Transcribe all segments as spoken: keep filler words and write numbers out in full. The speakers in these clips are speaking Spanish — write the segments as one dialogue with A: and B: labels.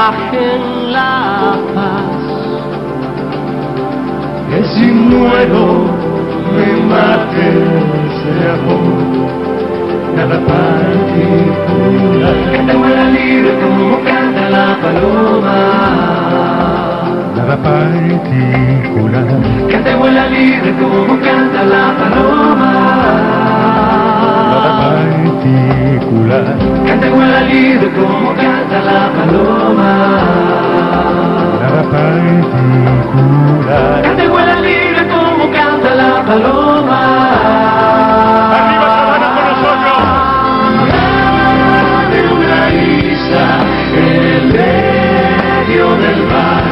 A: bajen la paz,
B: que si muero me mate ese amor, nada particular. Que te vuela libre como canta la paloma, nada particular. Que te vuela libre como canta la paloma, nada particular. Que te vuela libre como canta la paloma, nada particular. Que te vuela libre como canta la paloma. ¡Arriba Sabana con nosotros! De una isla en el medio del mar,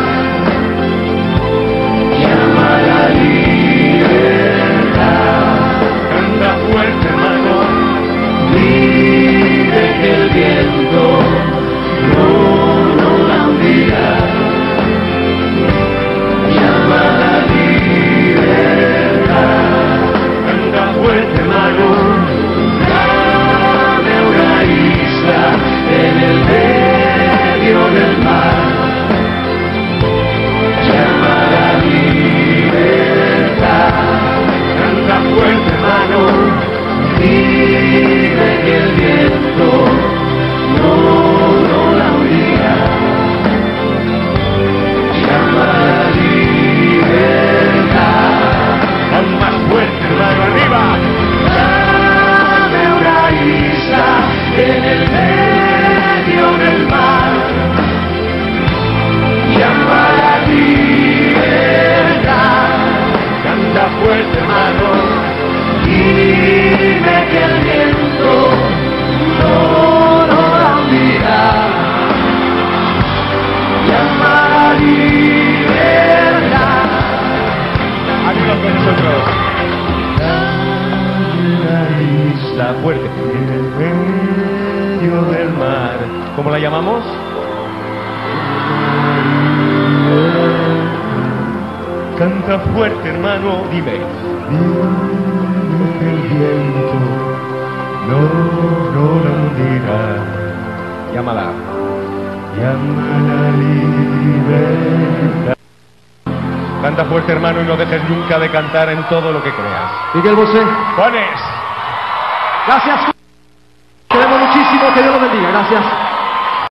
B: llama la libertad. Canta fuerte, hermano, vive que el viento no, no la hundirá. Llama la libertad. Canta fuerte, hermano, dame una isla en el medio del mar. Llama la libertad. Canta fuerte, hermano, vive que el viento no, no la hundirá. Llama la libertad. Aún más fuerte, hermano, arriba. Dame una isla en el medio del mar. Llama la libertad. Canta fuerte, hermano, dime que el viento no, no la hundirá. Llama la libertad. Arriba con nosotros. La isla fuerte en el medio del mar. ¿Cómo la llamamos? Canta fuerte, hermano, dime. Dime el viento no, no la hundirá. Llámala. Llama la libertad. Canta fuerte, hermano, y no dejes nunca de cantar en todo lo que creas.
C: Miguel Bosé.
B: ¡Pones!
C: Gracias. Queremos muchísimo. Que Dios lo bendiga. Gracias.